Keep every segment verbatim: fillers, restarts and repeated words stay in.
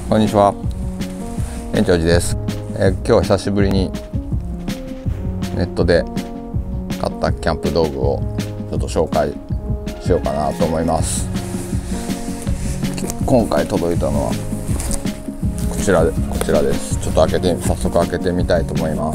こんにちは、園長寺です。えー、今日は久しぶりにネットで買ったキャンプ道具をちょっと紹介しようかなと思います。今回届いたのはこちらでこちらです。ちょっと開けて早速開けてみたいと思います。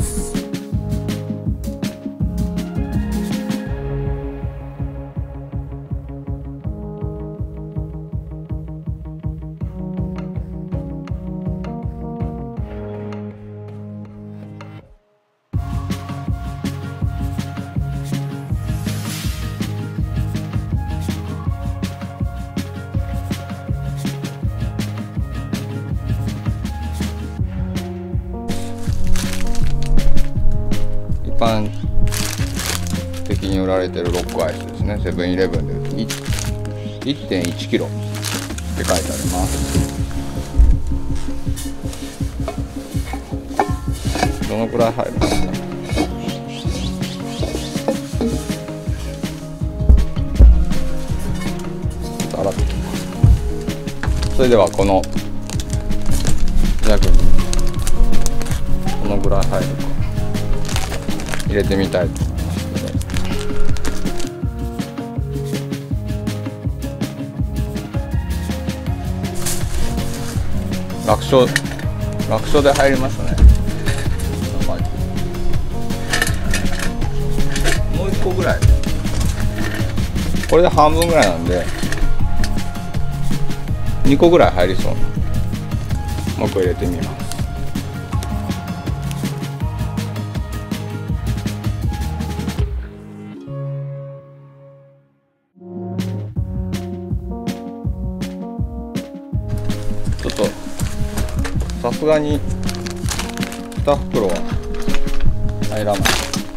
一般的に売られてるロックアイスですね。セブンイレブンで いってんいちキロって書いてあります。どのくらい入るかな。ちょっと洗ってきます。それではこのジャグにこのぐらい入るか入れてみたいと思いますけど、楽勝楽勝で入りましたね。もういっこぐらい、これで半分ぐらいなんでにこぐらい入りそうな。もういっこ入れてみます。ちょっとさすがにに袋は入らない。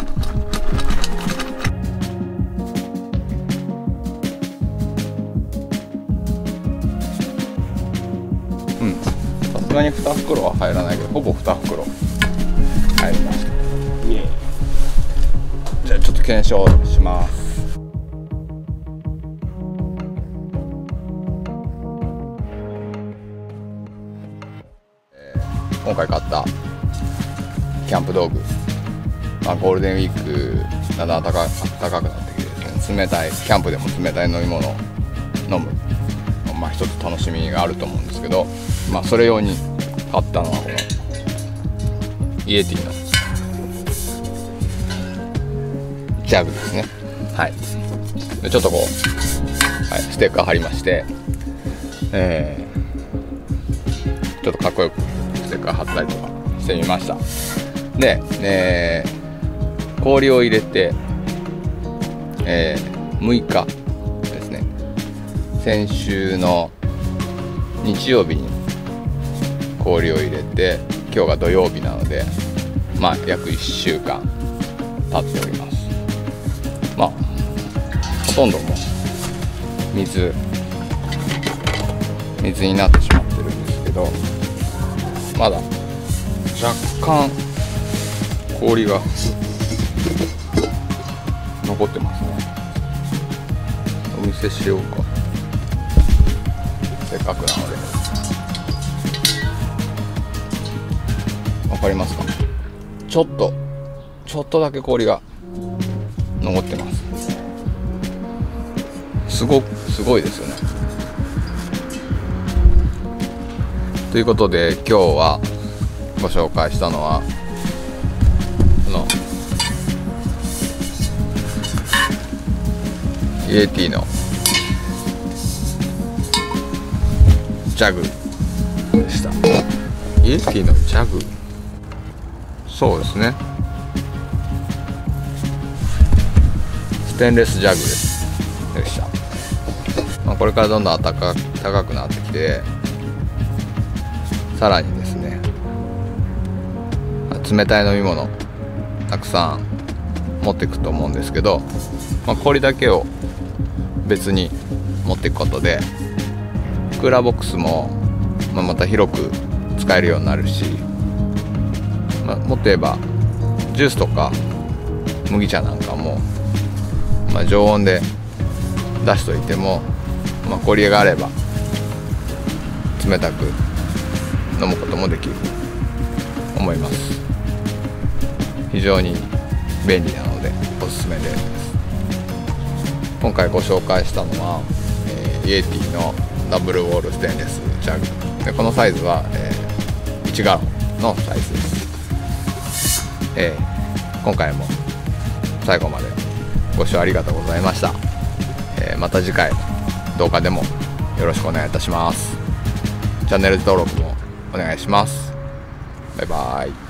うんさすがにに袋は入らないけど、ほぼに袋入りました。じゃあちょっと検証します。今回買ったキャンプ道具、まあ、ゴールデンウィークだんだん暖かくなってきてですね、冷たいキャンプでも冷たい飲み物を飲む、まあ、一つ楽しみがあると思うんですけど、まあ、それ用に買ったのはこのイエティのジャグですね。はい、でちょっとこう、はい、ステッカー貼りまして、えー、ちょっとかっこよくステッカー貼ったりとかしてみました。で、えー、氷を入れて、えー、むいかですね、先週の日曜日に氷を入れて、今日が土曜日なので、まあ約いっしゅうかん経っております。まあほとんどもう水水になってしまってるんですけど、まだ若干氷が残ってますね。お見せしようか、せっかくなので。わかりますか？ちょっとちょっとだけ氷が残ってます。すごくすごいですよね。ということで今日はご紹介したのはこのイエティのジャグでした。イエティのジャグ、そうですね、ステンレスジャグですでした。まあ、これからどんどん暖か高くなってきて、さらにですね、冷たい飲み物たくさん持っていくと思うんですけど、まあ、氷だけを別に持っていくことでクーラーボックスも、まあ、また広く使えるようになるし、まあ、もっと言えばジュースとか麦茶なんかも、まあ、常温で出しといても、まあ、氷があれば冷たく飲むこともできると思います。非常に便利なのでおすすめです。今回ご紹介したのは、えー、イエティのダブルウォールステンレスジャグで、このサイズは、えー、いちガロンのサイズです。えー、今回も最後までご視聴ありがとうございました。えー、また次回動画でもよろしくお願いいたします。チャンネル登録もお願いします。バイバイ。